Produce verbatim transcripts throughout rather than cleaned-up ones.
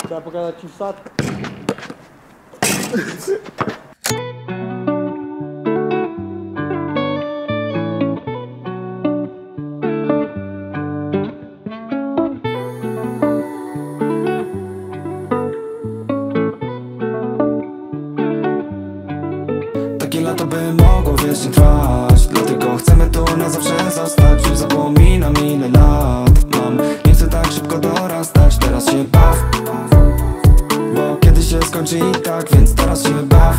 Trzeba pokazać ci wsadkę. Takie lato by mogło wiecznie trwać, dlatego chcemy tu na zawsze zostać. Już zapominam ile lat mam, nie chcę tak szybko dorastać. Teraz się baw, bo kiedyś się skończy i tak, więc teraz się baw.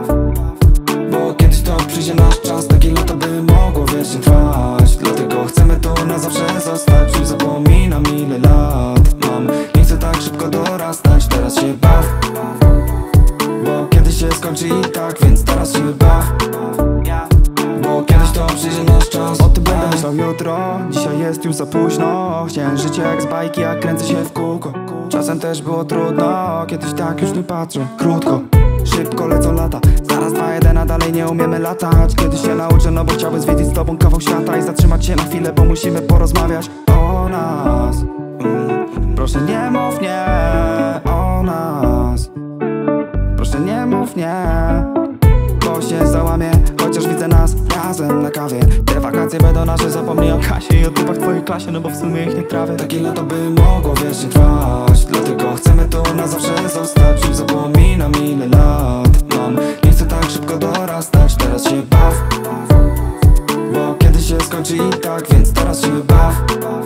Bo kiedyś to przyjdzie nasz czas. Takie lato by mogło wiecznie trwać, dlatego chcemy tu na zawsze zostać. Już zapominam ile lat mam, nie chcę tak szybko dorastać. Teraz się baw, bo kiedyś się skończy i tak, więc teraz się baw. Bo kiedyś to przyjdzie nasz czas. O tym będę myślał jutro, dzisiaj jest już za późno. Chciałem życie jak z bajki, jak kręcę się w kółko. Czasem też było trudno, kiedyś tak już nie patrzę. Krótko, szybko lecą lata, zaraz dwa jeden, a dalej nie umiemy latać. Kiedyś się nauczę, no bo chciałbym zwiedzić z tobą kawał świata i zatrzymać się na chwilę, bo musimy porozmawiać o nas. mm. Proszę nie mów nie o nas, proszę nie mów nie, bo się załamie, chociaż widzę nas razem na kawie. Te wakacje będą nasze, zapomnij o Kasie i o typach w twojej klasie, no bo w sumie ich nie trawię. Takie lato by mogło wiecznie trwać, dlatego chcemy tu na zawsze zostać. Już zapominam ile lat mam, nie chcę tak szybko dorastać. Teraz się baw, bo kiedyś się skończy i tak, więc teraz się baw.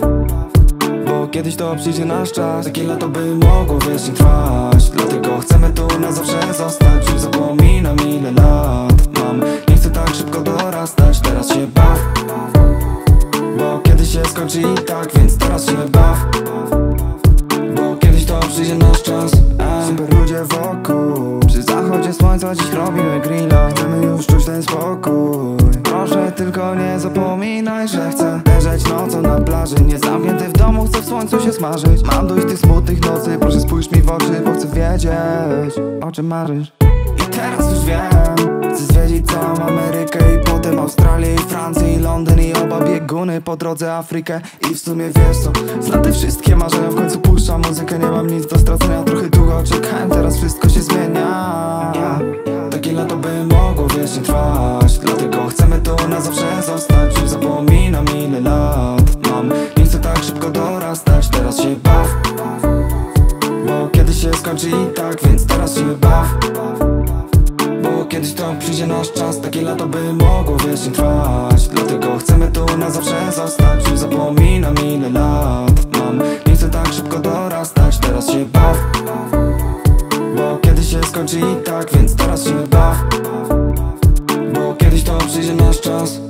Bo kiedyś to przyjdzie nasz czas. Takie lato by mogło wiecznie trwać, dlatego chcemy tu na zawsze zostać. Już zapominam ile lat mam, nie chcę tak szybko dorastać. Teraz się baw, bo kiedyś się skończy i tak, więc teraz się baw. Bo kiedyś to przyjdzie nasz czas. Super ludzie wokół, przy zachodzie słońca dziś robimy grilla. Chcemy już czuć ten spokój. Proszę tylko nie zapominaj, że chcę leżeć nocą na plaży, nie zamknięty w domu, chcę w słońcu się smażyć. Mam dość tych smutnych nocy, proszę spójrz mi w oczy, bo chcę wiedzieć, o czym marzysz. I teraz już wiem, chcę zwiedzić całą Amerykę i potem Australię i Francję i Londyn i oba bieguny, po drodze Afrykę. I w sumie wiesz co, znam te wszystkie marzenia, w końcu puszczam muzykę, nie mam nic do stracenia. Trochę długo czekałem, teraz wszystko się zmienia. Takie lato by mogło wiecznie trwać, dlatego chcemy tu na zawsze zostać. Już zapominam ile lat mam, nie chcę tak szybko dorastać. Teraz się baw, bo kiedyś się skończy i tak, więc teraz się baw. Bo kiedyś to przyjdzie nasz czas. Takie lato by mogło wiecznie trwać, dlatego chcemy tu na zawsze zostać. Już zapominam ile lat mam, nie chcę tak szybko dorastać. Teraz się baw, bo kiedyś się skończy i tak, więc teraz się baw. Bo kiedyś to przyjdzie nasz czas.